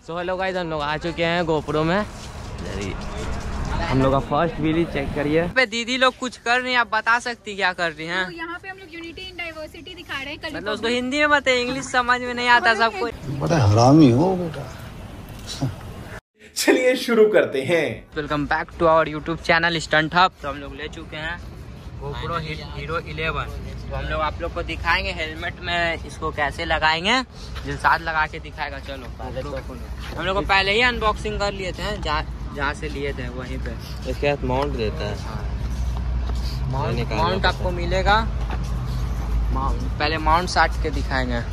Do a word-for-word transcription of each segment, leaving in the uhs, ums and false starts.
So hello guys, हम लोग आ चुके हैं गोप्रो में। हम लोग का फर्स्ट वीडियो चेक करिए। पे दीदी लोग कुछ कर रही हैं, आप बता सकती क्या कर रही हैं? तो यहाँ पे हम लोग यूनिटी इन डाइवर्सिटी दिखा रहे हैं। मतलब उसको हिंदी में बताए, इंग्लिश समझ में नहीं आता सबको। बड़ा हरामी हो बेटा। चलिए शुरू करते हैं। Welcome back to our YouTube channel stunt hub. तो हम लोग ले चुके हैं गोप्रो हीरो इलेवन। तो हम लोग आप लोग को दिखाएंगे हेलमेट में इसको कैसे लगाएंगे। दिलसाद लगा के दिखाएगा। चलो हम लोग को पहले ही अनबॉक्सिंग कर लिए थे, जहाँ जहाँ से लिए थे वहीं पे। इसके साथ माउंट देता है। माउंट माउंट आपको मिलेगा। माउंट पहले माउंट साट के दिखाएंगे।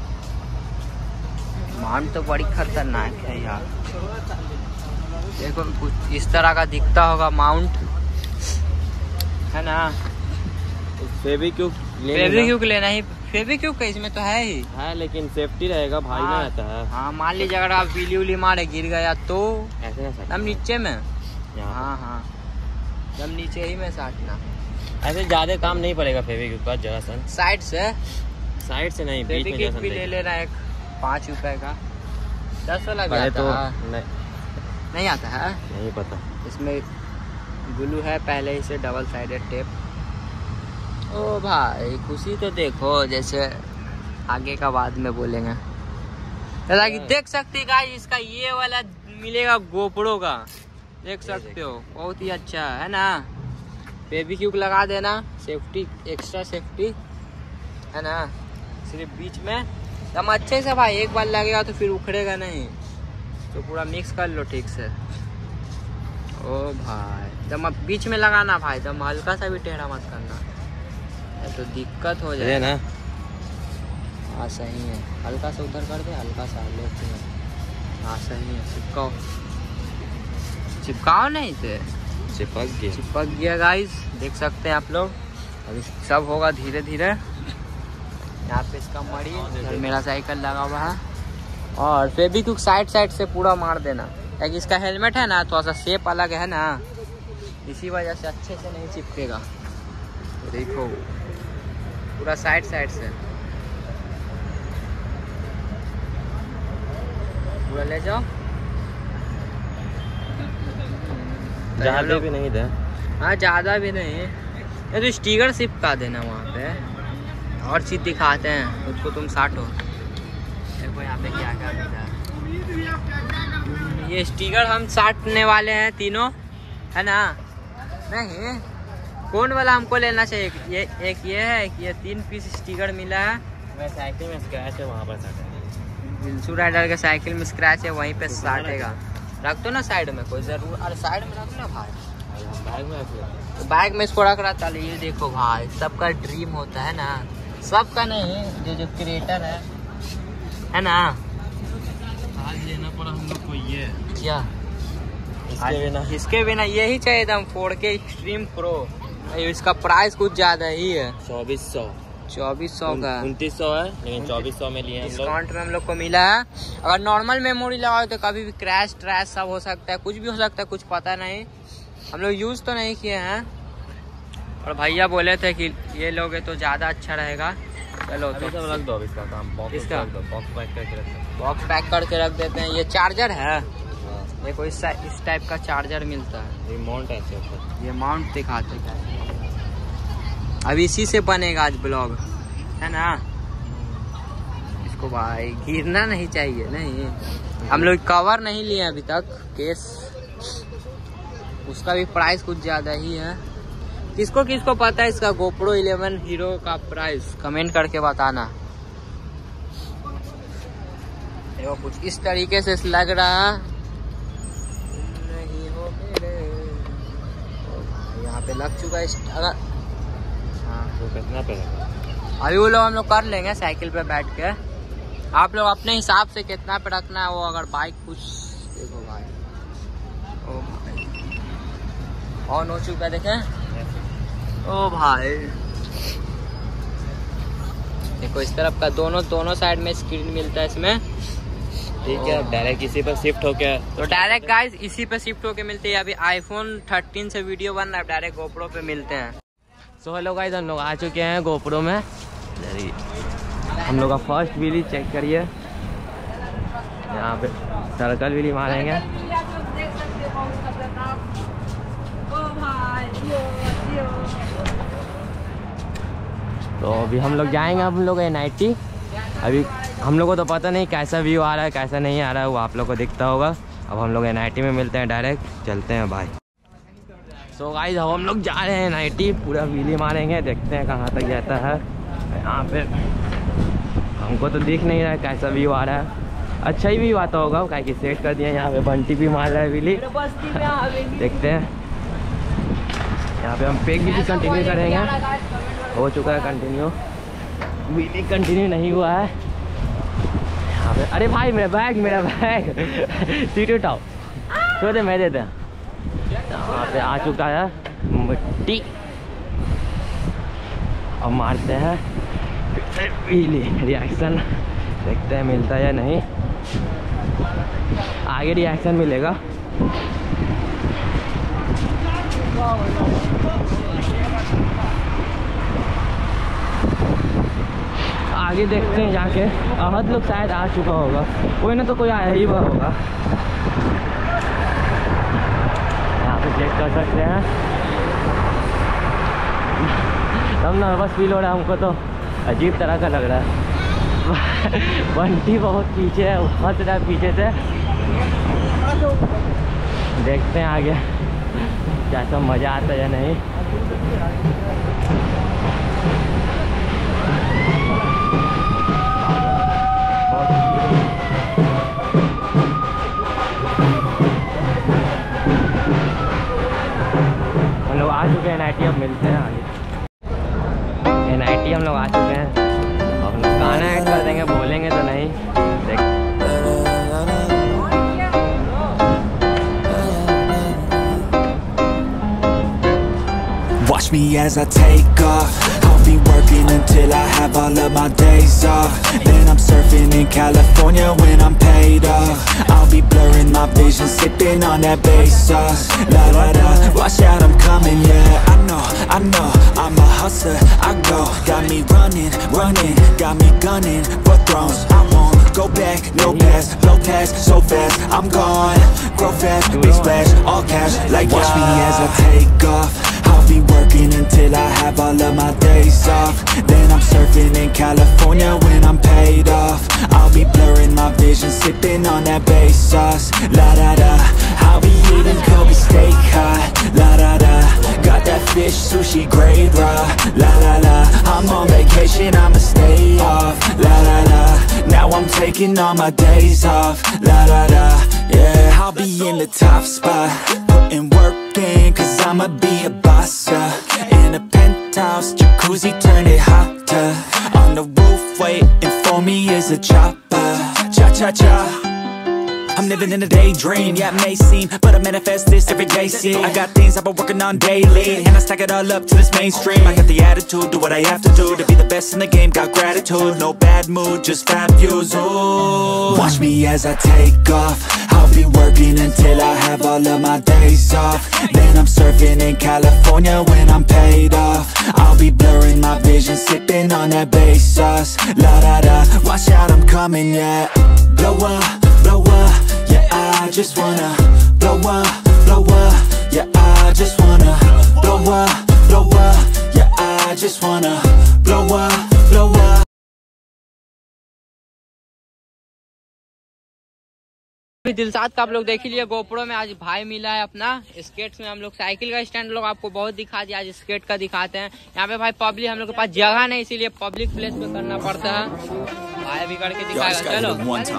माउंट तो बड़ी खतरनाक है यार। देखो कुछ इस तरह का दिखता होगा माउंट, है ना। फेविक्विक फेविक्विक लेना ही, फेविक्विक इसमें तो है ही है, लेकिन सेफ्टी रहेगा, भाई ना रहता है। हाँ, मान लीजिए अगर आप बिजली उली मारे गिर गया तो ऐसे ना सकते। हम नीचे में, हाँ हाँ हम नीचे ही में साटना। ऐसे ज्यादा काम नहीं पड़ेगा फेविक्विक का, जरा सन साइड से साइड से नहीं, बीच में फेविक्विक भी ले लेना एक पाँच रुपए का। दस वाला भी आता तो है? नहीं, नहीं आता है, नहीं पता। इसमें ग्लू है पहले ही से, डबल साइडेड टेप। ओ भाई खुशी तो देखो, जैसे आगे का बाद में बोलेंगे। जैसा कि देख सकते गाइस, इसका ये वाला मिलेगा गोप्रो का, देख सकते हो, बहुत ही अच्छा है ना। फेविक्विक लगा देना, सेफ्टी, एक्स्ट्रा सेफ्टी है ना। सिर्फ बीच में एकदम अच्छे से भाई, एक बार लगेगा तो फिर उखड़ेगा नहीं। तो पूरा मिक्स कर लो ठीक से। ओ भाई एकदम बीच में लगाना भाई, एकदम हल्का सा भी टेढ़ा मत करना, तो दिक्कत हो जाए ना। हाँ सही है, हल्का सा उधर कर दे, हल्का सा लेते हैं। हाँ सही है, चिपकाओ चिपकाओ नहीं थे, चिपक गया चिपक गया गाइस, देख सकते हैं आप लोग। अभी सब होगा धीरे धीरे। यहाँ पे इसका मरी, इधर मेरा साइकिल लगा हुआ है। और फेविक्विक साइड साइड से पूरा मार देना, ताकि इसका हेलमेट है ना थोड़ा सा शेप अलग है ना, इसी वजह से अच्छे से नहीं चिपकेगा। देखो पूरा साइड साइड से पूरा ले जाओ। ज्यादा भी नहीं दे। हाँ ज़्यादा भी नहीं, ये तो स्टिकर चिपका देना वहाँ पे। और चीज़ दिखाते हैं उसको, तुम साटो। देखो यहाँ पे क्या क्या मिला है। ये स्टिकर हम साटने वाले हैं तीनों, है ना। नहीं, कौन वाला हमको लेना चाहिए? ये एक ये है कि ये तीन पीस स्टिकर मिला है। मैं साइकिल में स्क्रैच है, वहाँ पर साटेगा। दिलसू राइडर के साइकिल में स्क्रैच है, वहीं पे साटेगा। रख दो ना साइड में, कोई जरूर। अरे साइड में रख ना भाई, बैग में रख लो। तो बैग में इसको रख रहा था। ये देखो भाई, सबका ड्रीम होता है ना, सबका नहीं, जो जो क्रिएटर है है ना। आज लेना पड़ा हम लोग को ये क्या इसके बिना इसके बिना यही चाहिए था, हम फोर के एक्सट्रीम प्रो। इसका प्राइस कुछ ज्यादा ही है, चौबीस सौ चौबीस सौ का। उनतीस सौ है, लेकिन चौबीस सौ में लिए डिस्काउंट में हम लोग को मिला है। अगर नॉर्मल मेमोरी लगाओ तो कभी भी क्रैश ट्रैश सब हो सकता है, कुछ भी हो सकता है, कुछ पता नहीं। हम लोग यूज तो नहीं किए हैं, और भैया बोले थे कि ये लोगे तो ज्यादा अच्छा रहेगा। चलो तो सब रख दो अभी इसका काम, बॉक्स इसका? रख दो, बॉक्स पैक करके रख दो। बॉक्स पैक करके रख देते हैं। ये चार्जर है, देखो इस इस टाइप का चार्जर मिलता है। ये माउंट है इसके ऊपर, ये माउंट दिखाते हैं। अब इसी से बनेगा आज ब्लॉग, है ना। इसको भाई गिरना नहीं चाहिए। नहीं, हम लोग कवर नहीं लिए अभी तक, केस उसका भी प्राइस कुछ ज्यादा ही है। किसको किसको पता है इसका गोप्रो इलेवन हीरो का प्राइस, कमेंट करके बताना। देखो कुछ इस तरीके से लग रहा नहीं हो मेरे। यहाँ पे लग चुका है अगर, हाँ वो कितना पड़ेगा? अभी वो लोग हम लोग कर लेंगे साइकिल पे बैठ के। आप लोग अपने हिसाब से कितना पे रखना है वो। अगर बाइक कुछ देखो भाई, ओ भाई ऑन हो चुका है, देखें। ओ भाई देखो इस तरफ का दोनों दोनों साइड में स्क्रीन मिलता है इसमें। ठीक है, अब डायरेक्ट इसी पर शिफ्ट हो गया। तो डायरेक्ट गाइस इसी पे शिफ्ट होके मिलते हैं। अभी आईफोन थर्टीन से वीडियो बन रहा है, डायरेक्ट गोप्रो पे मिलते हैं। सो हेलो गाइस, हम लोग आ चुके हैं गोप्रो में। हम लोग का फर्स्ट वीडियो चेक करिए। यहाँ पे सर्कल भी मारेंगे। तो अभी हम लोग जाएंगे, हम लोग एन आई टी। अभी हम लोग को तो पता नहीं कैसा व्यू आ रहा है कैसा नहीं आ रहा है, वो आप लोग को दिखता होगा। अब हम लोग एन आई टी में मिलते हैं, डायरेक्ट चलते हैं भाई। सो गाइस अब हम लोग जा रहे हैं एन आई टी, पूरा व्हीली मारेंगे, देखते हैं कहाँ तक जाता है। यहाँ पे हमको तो दिख नहीं रहा है कैसा व्यू आ रहा है, अच्छा ही व्यू आता होगा क्या कि सेट कर दिया। यहाँ पे बंटी भी मार रहा है व्हीली, देखते हैं। यहाँ पे हम पेग भी कंटिन्यू करेंगे, हो चुका है कंटिन्यू, व्हीली कंटिन्यू नहीं हुआ है यहाँ पे। अरे भाई मेरा बैग मेरा बैग सीट उठाओ, तो दे मैं देते हैं। यहाँ पे आ चुका है मिट्टी, अब मारते हैं व्हीली, रिएक्शन देखते हैं मिलता है या नहीं। आगे रिएक्शन मिलेगा। आगे देखते हैं जाके, अहद लोग शायद आ चुका होगा, कोई ना तो कोई आया ही हुआ होगा। यहाँ पे चेक कर सकते हैं। तब नर्वस फील हो रहा है हमको, तो अजीब तरह का लग रहा है। बंटी बहुत पीछे है, फंस रहा है पीछे से। देखते हैं आगे कैसा मज़ा आता है या नहीं। हम लोग आ चुके हैं एन आई टी, अब मिलते हैं आगे। एन आई टी हम लोग आ चुके हैं, अब हम लोग गाना ऐड कर देंगे, बोलेंगे तो नहीं। देख Watch me as I take off. I'll be working until I have all of my days off. Then I'm surfing in California when I'm paid off. I'll be blurring my vision, sipping on that bass sauce. La da da, watch out, I'm coming, yeah. I know, I know, I'm a hustler. I go, got me running, running, got me gunning for thrones. I won't go back, no pass, no pass, so fast. I'm gone, grow fast, big splash, all cash, like watch me as I take off. I'll be working until I have all of my days off. Then I'm surfing in California when I'm paid off. I'll be blurring my vision, sipping on that bass sauce. La da da, I'll be eating Kobe steak hot. La da da, got that fish sushi grade raw. La la la, I'm on vacation, I'ma stay off. La la la, now I'm taking all my days off. La da da, yeah. I'll be in the top spot, putting work in, cause I'ma be a boss, yeah. In a penthouse, jacuzzi, turn it hotter. On the roof, waiting for me is a chopper. Cha-cha-cha, I'm living in a daydream, yeah, it may seem, but I manifest this every day, see. I got things I've been working on daily, and I stack it all up to this mainstream. I got the attitude, do what I have to do to be the best in the game, got gratitude. No bad mood, just fat views, ooh. Watch me as I take off. I'll be working until I have all of my days off. Then I'm surfing in California when I'm paid off. I'll be blurring my vision, sipping on that bass sauce. La da da, watch out, I'm coming, yeah. Blow up, blow up, yeah, I just wanna blow up, blow up, yeah, I just wanna blow up, blow up, yeah, I just wanna blow up, blow up. Dilshad का आप लोग देख लीजिए, GoPro में आज भाई मिला है अपना। स्केट्स में हम लोग साइकिल का स्टैंड लोग आपको बहुत दिखा दिया, आज स्केट का दिखाते हैं। यहाँ पे भाई पब्लिक हम लोग के पास जगह नहीं, इसीलिए पब्लिक प्लेस पे करना पड़ता है। भाई भी करके दिखाएगा, चलो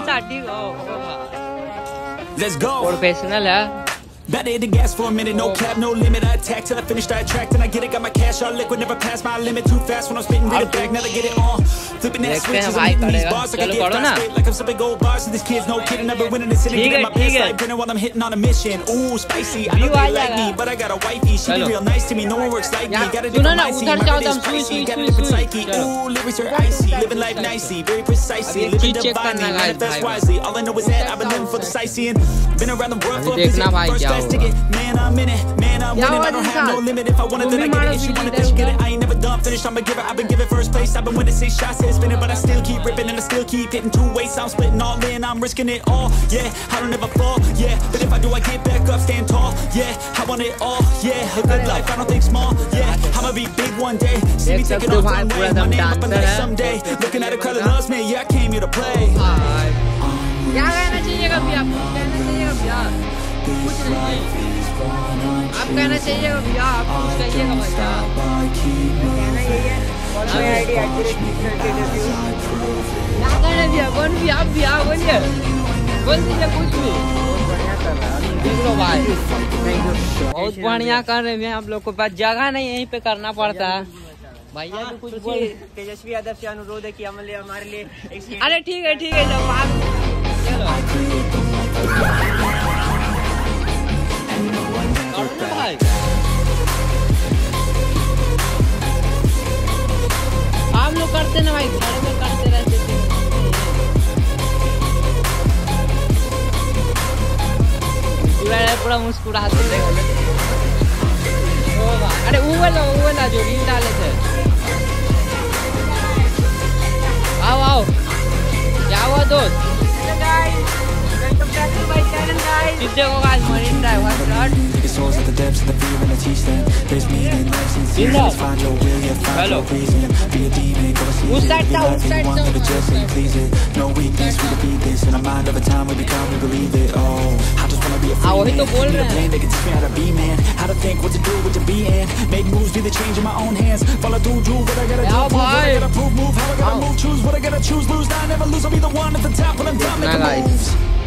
प्रोफेशनल है। Better hit the gas for a minute, no cap, no limit. I attack till I finish, I attract and I get it. Got my cash all liquid, never pass my limit. Too fast when I'm spitting, read it back, never get it on. Flipping that switch, I'm hitting these bars like I get fast straight, like I'm sipping gold bars. And these kids, no kidding, never winning this city. Getting my best life, grinning while I'm hitting on a mission. Ooh, spicy, I know they like me, but I got a wifey. She be real nice to me, no one works like me. Got a different mindset, my mind is spicy. Got a different psyche, ooh, lyrics are icy. Living life nicely, very precisely. Living divinely, manifest wisely. All I know is that I've been living for the sightseeing. Been around the world for a visit. First best ticket. Man, I'm in it. Man, I'm winning. I don't have no limit. If I wanted, then I get it. If she wanted, then she get it. I ain't never done finished. I'm a giver. I've been giving first place. I've been winning six shots, head spinning, but I still keep ripping and I still keep hitting two ways. I'm splitting all in. I'm risking it all. Yeah, I don't ever fall. Yeah, but if I do, I get back up, stand tall. Yeah, I want it all. Yeah, a good life. I don't think small. Yeah, I'ma be big one day. See me taking off one way. My name up on the someday. Looking at a crowd that loves me. Yeah, I came here to play. क्या कहना चाहिएगा भैया? आप कहना चाहिएगा भैया? कुछ नहीं। आप कहना चाहिएगा भैया? आप कुछ कहिएगा भैया? कहना यही है। क्या कहना भैया? कौन भैया? आप भैया बोलिए। बोल दीजिए कुछ भी। देख लो भाई, बहुत बढ़िया कर रहे हैं। आप लोग को पास जगह नहीं, यहीं पे करना पड़ता है। भैया भी कुछ बोल। तेजस्वी यादव से अनुरोध है कि हमारे हमारे लिए। अरे ठीक है ठीक है, जब आप भाई आप लोग करते ना भाई, घर में करते रहते थे। पूरा मुस्कुराते थे। अरे वो वाला वो वाला जो रील डाले थे। आओ आओ, क्या हुआ दोस्त? कितने को आज मरीन ड्राइव हेलो उस साइड था उस साइड था हाँ वही तो बोल रहे हैं। आओ भाई ना गाइस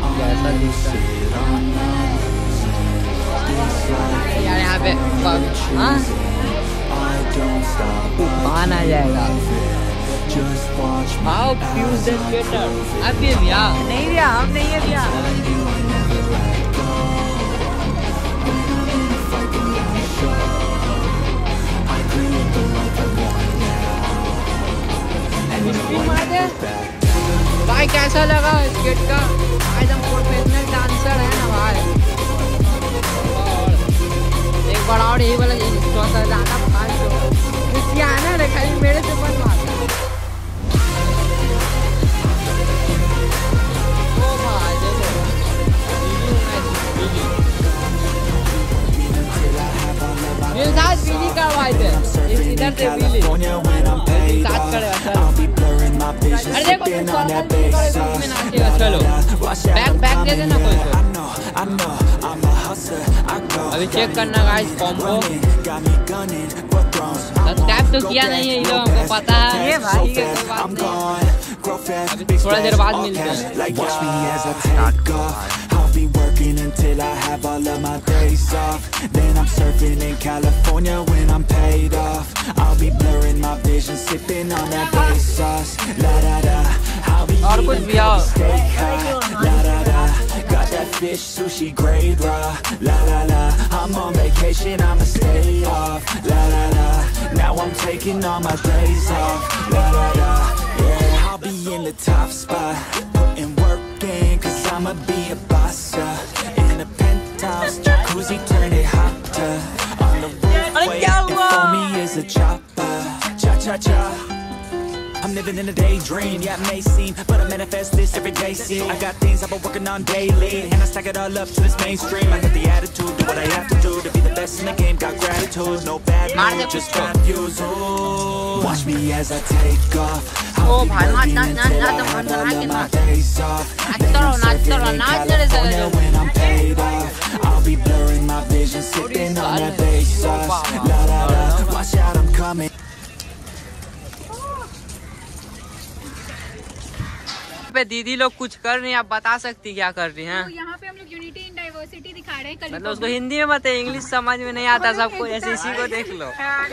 यार यहाँ पे हाँ मान आ जाएगा। आओ फ्यूज बेटर अब भी भैया नहीं भैया हम नहीं है भैया। भाई कैसा लगा स्केट का? आज हम प्रोफेशनल डांसर है ना भाई। और एक बार और यही वाला गाना आना रे खाली मेरे से बनवा। ओ भाई देखो ये साथ बिली करवाए थे, इधर से बिली साथ करे। अरे देखो चलो बैक बैक दे देना कोई को। अभी चेक करना गाइस कॉम्बो। सब्सक्राइब तो किया नहीं है, ये लोगों को पता है ये भाई के कोई बात नहीं। अभी थोड़ा देर बाद मिलते हैं। Be working until I have all of my days off. Then I'm surfing in California when I'm paid off. I'll be blurring my vision, sipping on that bass sauce. La da da, I'll be eating steak high. La da da, got that fish sushi grade raw. La la la, I'm on vacation, I'ma stay off. La la la, now I'm taking all my days off. La la la, yeah, I'll be in the top spot, putting work in, cause I'ma be a boss. In a penthouse, jacuzzi turn it hotter. On the roof, waiting for me is a chopper. Cha cha cha. I'm living in a daydream, yeah, it may seem, but I manifest this every day, see. I got things I've been working on daily, and I stack it all up to this mainstream. I got the attitude, do what I have to do to be the best in the game. Got gratitude, no bad mood, just bad views. Ooh. Watch me as I take off. Oh, bhai, naach naach naach naach naach naach naach karo naach karo naach kare sir. When I'm paid off, I'll be blurring my vision, sipping on that bass sauce. La la la, watch out, I'm coming. पे दीदी लोग कुछ कर रही हैं, आप बता सकती क्या कर रही हैं? तो यहाँ पे हम लोग यूनिटी इन डाइवर्सिटी दिखा रहे हैं। मतलब उसको हिंदी में बताइए, इंग्लिश समझ में नहीं आता सबको, ऐसे इसी को देख लो।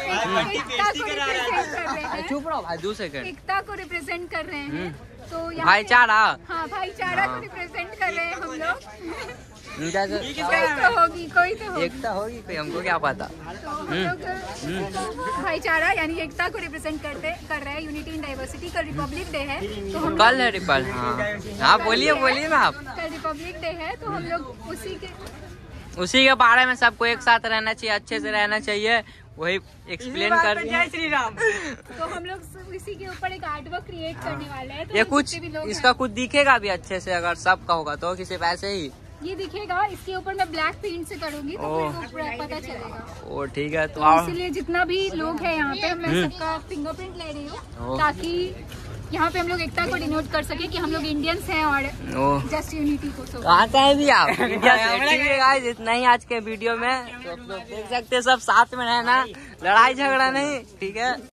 चुप रहो भाई, दो सेकंड। एकता को रिप्रेजेंट कर रहे हैं, तो भाईचारा। हाँ भाईचारा को रिप्रेजेंट कर रहे हैं हम लोग। कोई तो होगी कोई तो होगी एकता होगी कोई, हमको क्या पता। तो हम लोग भाईचारा यानी एकता को रिप्रेजेंट करते कर रहे हैं। यूनिटी इन डाइवर्सिटी, कल रिपब्लिक डे है तो हम कल है रिपल हाँ हाँ बोलिए बोलिए ना आप। कल रिपब्लिक डे है तो हम लोग उसी के उसी के बारे में सबको एक साथ रहना चाहिए, अच्छे से रहना चाहिए, वही एक्सप्लेन कर दिया। जय श्री राम। तो हम लोग इसी के ऊपर एक आर्ट वर्क क्रिएट करने वाले हैं। तो ये कुछ जितने भी लोग इसका कुछ दिखेगा भी अच्छे से, अगर सबका होगा तो किसी पैसे ही ये दिखेगा। इसके ऊपर मैं ब्लैक पेंट से करूंगी तो ओह। फिर वो पता चलेगा। ओ ठीक है, तो तो आओ। इसीलिए जितना भी लोग हैं यहाँ पे मैं सबका फिंगरप्रिंट ले रही हूँ ओह। ताकि यहाँ पे हम लोग एकता को डिनोट कर सके कि हम लोग इंडियंस हैं और ओह। जस्ट यूनिटी को। तो कहाँ से हैं भी आप? इंडिया से। ठीक है गाइस, इतना ही आज के वीडियो में। तो आप लोग देख सकते हैं, सब साथ में रहना, लड़ाई झगड़ा नहीं, ठीक है।